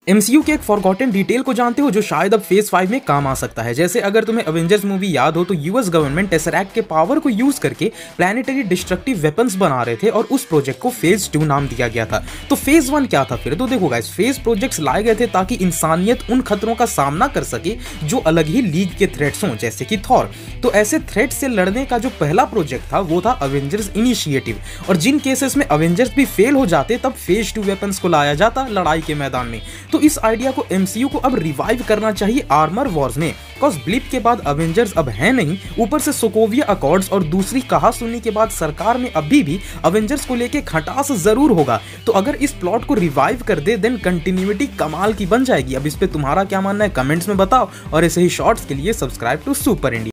MCU के एक forgotten detail को जानते हो जो शायद अब फेज 5 में काम आ सकता है। जैसे अगर तुम्हें अवेंजर्स मूवी याद हो तो यूएस गवर्नमेंट टेसरैक्ट के पावर को यूज करके प्लैनेटरी डिस्ट्रक्टिव वेपन्स बना रहे थे और उस प्रोजेक्ट को फेज 2 नाम दिया गया था। तो फेज 1 क्या था फिर? तो देखो गाइस, फेज प्रोजेक्ट्स लाए गए थे ताकि इंसानियत उन खतरों का सामना कर सके जो अलग ही लीग के थ्रेट्स हों, जैसे कि थॉर। तो ऐसे थ्रेट से लड़ने का जो पहला प्रोजेक्ट था वो था अवेंजर्स इनिशिएटिव, और जिन केसेस में अवेंजर्स भी फेल हो जाते तब फेज 2 वेपन्स को लाया जाता लड़ाई के मैदान में। तो इस आइडिया को एमसीयू को अब रिवाइव करना चाहिए आर्मर वॉर्स में, बिकॉज ब्लिप के बाद अवेंजर्स अब है नहीं, ऊपर से सोकोविया अकॉर्ड्स और दूसरी कहासुनी के बाद सरकार में अभी भी अवेंजर्स को लेके खटास जरूर होगा। तो अगर इस प्लॉट को रिवाइव कर दे देन कंटिन्यूटी कमाल की बन जाएगी। अब इस पे तुम्हारा क्या मानना है कमेंट्स में बताओ, और ऐसे ही शॉर्ट्स के लिए सब्सक्राइब टू सुपर इंडिया।